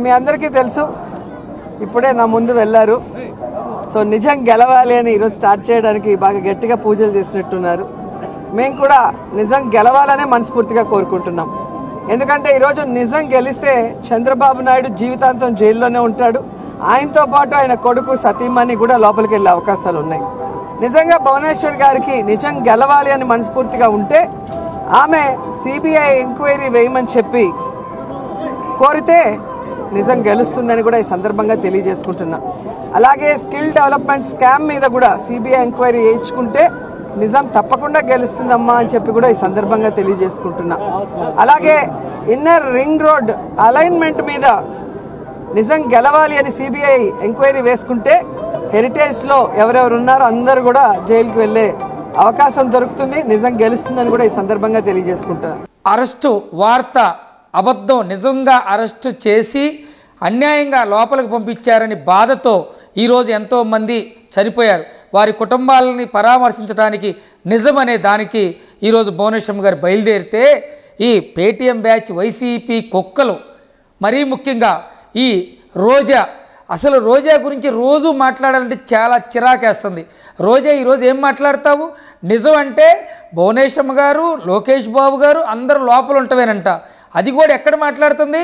మీ అందరికీ తెలుసు, ఇప్పుడే నా ముందు వెళ్ళారు. సో నిజం గెలవాలి అని ఈరోజు స్టార్ట్ చేయడానికి బాగా గట్టిగా పూజలు చేసినట్టున్నారు. మేము కూడా నిజం గెలవాలనే మనస్ఫూర్తిగా కోరుకుంటున్నాం. ఎందుకంటే ఈరోజు నిజం గెలిస్తే చంద్రబాబు నాయుడు జీవితాంతం జైల్లోనే ఉంటాడు. ఆయనతో పాటు ఆయన కొడుకు సతీమణి కూడా లోపలికి వెళ్ళే అవకాశాలు ఉన్నాయి. నిజంగా భువనేశ్వర్ గారికి నిజం గెలవాలి అని మనస్ఫూర్తిగా ఉంటే ఆమె సిబిఐ ఎంక్వైరీ వేయమని చెప్పి కోరితే నిజం గెలుస్తుందని కూడా ఈ సందర్భంగా తెలియజేసుకుంటున్నా. అలాగే స్కిల్ డెవలప్మెంట్ స్కామ్ మీద కూడా సిబిఐ ఎంక్వైరీ వేయించుకుంటే నిజం తప్పకుండా గెలుస్తుందమ్మా అని చెప్పి కూడా ఈ సందర్భంగా తెలియజేసుకుంటున్నా. అలాగే ఇన్నర్ రింగ్ రోడ్ అలైన్మెంట్ మీద నిజం గెలవాలి అని సిబిఐ ఎంక్వైరీ వేసుకుంటే హెరిటేజ్లో ఎవరెవరు ఉన్నారో అందరూ కూడా జైలుకి వెళ్ళే అవకాశం దొరుకుతుంది. నిజం గెలుస్తుందని కూడా ఈ సందర్భంగా తెలియజేసుకుంటున్నా. అరెస్టు వార్త అబద్ధం, నిజంగా అరెస్టు చేసి అన్యాయంగా లోపలికి పంపించారని బాధతో ఈరోజు ఎంతోమంది చనిపోయారు. వారి కుటుంబాలని పరామర్శించడానికి నిజం అనే దానికి ఈరోజు భువనేశ్వర్ గారు బయలుదేరితే ఈ పేటీఎం బ్యాచ్ వైసీపీ కుక్కలు, మరీ ముఖ్యంగా ఈ రోజా, అసలు రోజా గురించి రోజు మాట్లాడాలంటే చాలా చిరాకేస్తుంది. రోజా ఈరోజు ఏం మాట్లాడతావు? నిజం అంటే భువనేశ్వర్ గారు, లోకేష్ బాబు గారు అందరూ లోపల ఉంటవేనంట. అది కూడా ఎక్కడ మాట్లాడుతుంది?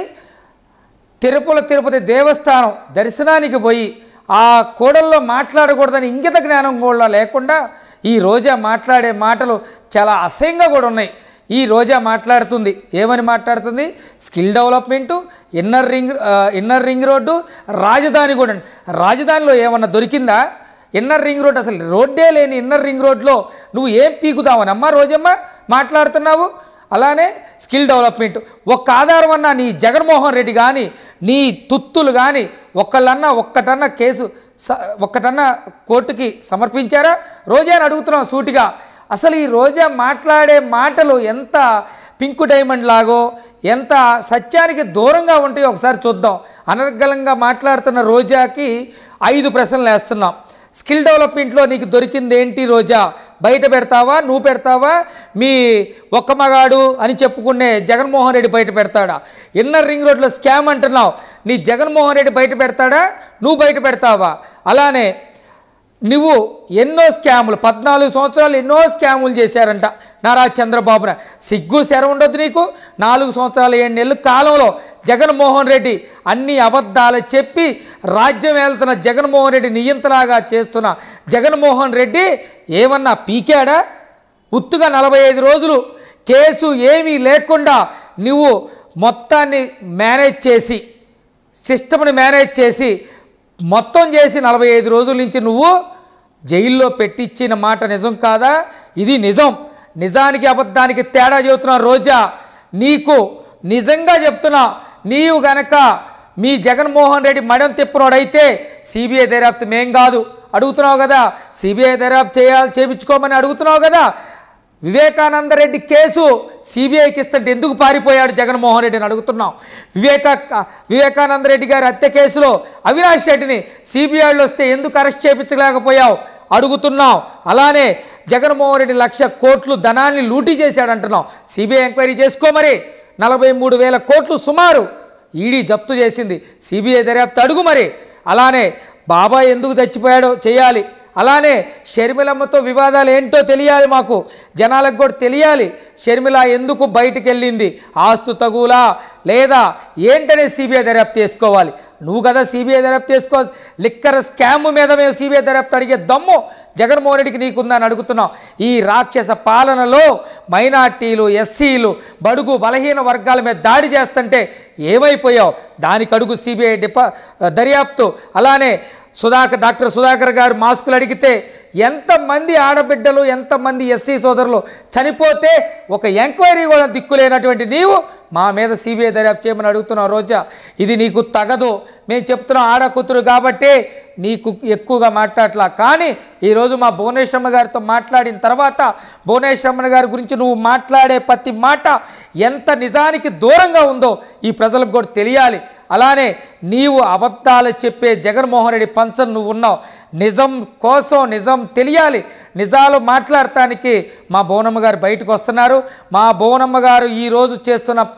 తిరుపతి దేవస్థానం దర్శనానికి పోయి ఆ కోడల్లో మాట్లాడకూడదని ఇంగిత జ్ఞానం కూడా లేకుండా ఈ రోజా మాట్లాడే మాటలు చాలా అసహ్యంగా కూడా ఉన్నాయి. ఈ రోజా మాట్లాడుతుంది, ఏమని మాట్లాడుతుంది? Skill development, inner ring road, రాజధాని కూడా. రాజధానిలో ఏమన్నా దొరికిందా? ఇన్నర్ రింగ్ రోడ్, అసలు రోడ్డే లేని ఇన్నర్ రింగ్ రోడ్లో నువ్వు ఏం పీకుదావనమ్మా రోజమ్మ మాట్లాడుతున్నావు? అలానే స్కిల్ డెవలప్మెంట్ ఒక్క ఆధారం అన్నా నీ జగన్మోహన్ రెడ్డి కానీ, నీ తుత్తులు కానీ ఒక్కటన్నా కేసు ఒక్కటన్నా కోర్టుకి సమర్పించారా? రోజా అని అడుగుతున్నాం సూటిగా. అసలు ఈ రోజా మాట్లాడే మాటలు ఎంత పింక్ డైమండ్ లాగో, ఎంత సత్యానికి దూరంగా ఉంటాయో ఒకసారి చూద్దాం. అనర్గళంగా మాట్లాడుతున్న రోజాకి 5 ప్రశ్నలు వేస్తున్నాం. స్కిల్ డెవలప్మెంట్లో నీకు దొరికింది ఏంటి రోజా? బయట పెడతావా? నువ్వు పెడతావా? మీ ఒక్క మగాడు అని చెప్పుకునే జగన్మోహన్ రెడ్డి బయట పెడతాడా? ఇన్నర్ రింగ్ రోడ్లో స్కామ్ అంటున్నావు, నీ జగన్మోహన్ రెడ్డి బయట పెడతాడా? నువ్వు బయట పెడతావా? అలానే నువ్వు ఎన్నో స్కాములు, 14 సంవత్సరాలు ఎన్నో స్కాములు చేశారంట నారా చంద్రబాబున. సిగ్గు శర ఉండొద్దు నీకు. 4 సంవత్సరాలు 7 నెలల కాలంలో జగన్మోహన్ రెడ్డి అన్ని అబద్ధాలు చెప్పి రాజ్యం వెళ్తున్న జగన్మోహన్ రెడ్డి నియంతలాగా చేస్తున్న జగన్మోహన్ రెడ్డి ఏమన్నా పీకాడా? ఉత్తుగా 45 రోజులు కేసు ఏమీ లేకుండా నువ్వు మొత్తాన్ని మేనేజ్ చేసి, సిస్టమ్ని మేనేజ్ చేసి మొత్తం చేసి 45 రోజుల నుంచి నువ్వు జైల్లో పెట్టించిన మాట నిజం కాదా? ఇది నిజం. నిజానికి అబద్ధానికి తేడా చెబుతున్నా రోజా. నీకు నిజంగా చెప్తున్నా, నీవు గనక మీ జగన్మోహన్ రెడ్డి మడం తిప్పినోడైతే సిబిఐ దర్యాప్తు మేం కాదు అడుగుతున్నావు కదా, సిబిఐ దర్యాప్తు చేయించుకోమని అడుగుతున్నావు కదా. వివేకానంద రెడ్డి కేసు సిబిఐకి ఇస్తుంటే ఎందుకు పారిపోయాడు జగన్మోహన్ రెడ్డిని అడుగుతున్నాం. వివేకానంద రెడ్డి గారి హత్య కేసులో అవినాష్ రెడ్డిని సిబిఐలో వస్తే ఎందుకు అరెస్ట్ చేయించలేకపోయావు అడుగుతున్నాం. అలానే జగన్మోహన్ రెడ్డి 1,00,000 కోట్లు ధనాన్ని లూటీ చేశాడు అంటున్నాం. సిబిఐ ఎంక్వైరీ చేసుకో మరి. 43,000 కోట్లు సుమారు ఈడీ జప్తు చేసింది. సిబిఐ దర్యాప్తు అడుగు మరి. అలానే బాబాయ్ ఎందుకు చచ్చిపోయాడో చేయాలి. అలానే షర్మిలమ్మతో వివాదాలు ఏంటో తెలియాలి, మాకు జనాలకు కూడా తెలియాలి. షర్మిల ఎందుకు బయటికి వెళ్ళింది, ఆస్తు తగులా లేదా ఏంటనే సిబిఐ దర్యాప్తు చేసుకోవాలి. నువ్వు కదా సిబిఐ దర్యాప్తు చేసుకోవాలి. లిక్కర్ స్కామ్ మీద మేము సిబిఐ దర్యాప్తు అడిగే దమ్ము జగన్మోహన్ రెడ్డికి నీకుందని అడుగుతున్నాం. ఈ రాక్షస పాలనలో మైనార్టీలు, ఎస్సీలు, బడుగు బలహీన వర్గాల మీద దాడి చేస్తుంటే ఏమైపోయావు? దానికి అడుగు సిబిఐ దర్యాప్తు. అలానే డాక్టర్ సుధాకర్ గారు మాస్కులు అడిగితే ఎంతమంది ఆడబిడ్డలు, ఎంతమంది ఎస్సీ సోదరులు చనిపోతే ఒక ఎంక్వైరీ కూడా దిక్కులేనటువంటి నీవు మా మీద సిబిఐ దర్యాప్తు చేయమని అడుగుతున్నావు రోజా. ఇది నీకు తగదు. మేము చెప్తున్నాం ఆడకూతురు కాబట్టి నీకు ఎక్కువగా మాట్లాడలా. కానీ ఈరోజు మా భువనేశ్వరమ్మ గారితో మాట్లాడిన తర్వాత భువనేశ్వరమ్మ గారి గురించి నువ్వు మాట్లాడే ప్రతి మాట ఎంత నిజానికి దూరంగా ఉందో ఈ ప్రజలకు కూడా తెలియాలి. అలానే నీవు అబద్ధాలు చెప్పే జగన్మోహన్ రెడ్డి పంచం నువ్వు ఉన్నావు. నిజం కోసం నిజం తెలియాలి. నిజాలు మాట్లాడటానికి మా భువనమ్మ గారు బయటకు వస్తున్నారు. మా భువనమ్మ గారు ఈరోజు చేస్తున్న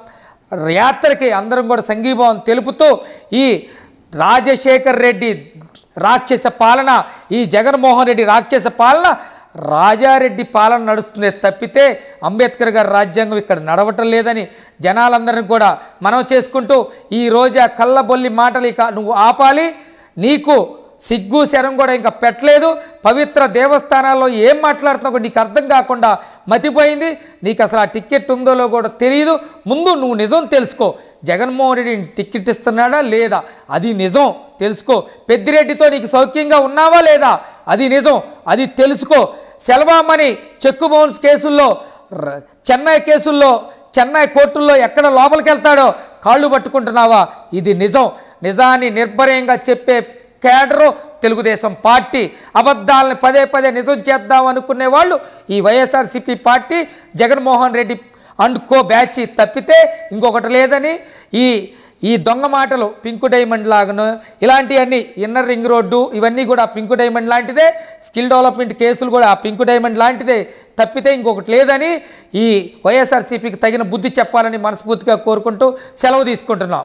యాత్రకి అందరం కూడా సంఘీభావం తెలుపుతూ ఈ రాజశేఖర్ రెడ్డి రాక్షస పాలన, ఈ జగన్మోహన్ రెడ్డి రాక్షస పాలన, రాజారెడ్డి పాలన నడుస్తుంది తప్పితే అంబేద్కర్ గారి రాజ్యాంగం ఇక్కడ నడవటం లేదని జనాలందరినీ కూడా మనం చేసుకుంటూ ఈ రోజు కళ్ళబొల్లి మాటలు ఇక నువ్వు ఆపాలి. నీకు సిగ్గు శరం కూడా ఇంకా పెట్టలేదు. పవిత్ర దేవస్థానాల్లో ఏం మాట్లాడుతున్నావు నీకు అర్థం కాకుండా మతిపోయింది. నీకు అసలు ఆ టికెట్ ఉందో కూడా తెలియదు. ముందు నువ్వు నిజం తెలుసుకో. జగన్మోహన్ రెడ్డి టికెట్ ఇస్తున్నాడా లేదా అది నిజం తెలుసుకో. పెద్దిరెడ్డితో నీకు సౌఖ్యంగా ఉన్నావా లేదా అది నిజం, అది తెలుసుకో. సెల్వామణి చెక్కు బౌన్స్ కేసుల్లో, చెన్నై కేసుల్లో, చెన్నై కోర్టుల్లో ఎక్కడ లోపలికి వెళ్తాడో కాళ్ళు పట్టుకుంటున్నావా ఇది నిజం. నిజాన్ని నిర్భయంగా చెప్పే కేడరు తెలుగుదేశం పార్టీ. అబద్ధాలను పదే పదే నిజం చేద్దాం అనుకునే వాళ్ళు ఈ YSRCP party, Jaganmohan Reddy and co batch తప్పితే ఇంకొకటి లేదని ఈ దొంగ మాటలు పింకు డైమండ్ లాగాను ఇలాంటివన్నీ, ఇన్నర్ రింగ్ రోడ్డు ఇవన్నీ కూడా పింకు డైమండ్ లాంటిదే. స్కిల్ డెవలప్మెంట్ కేసులు కూడా ఆ పింకు డైమండ్ లాంటిదే తప్పితే ఇంకొకటి లేదని ఈ వైఎస్ఆర్సీపీకి తగిన బుద్ధి చెప్పాలని మనస్ఫూర్తిగా కోరుకుంటూ సెలవు తీసుకుంటున్నాం.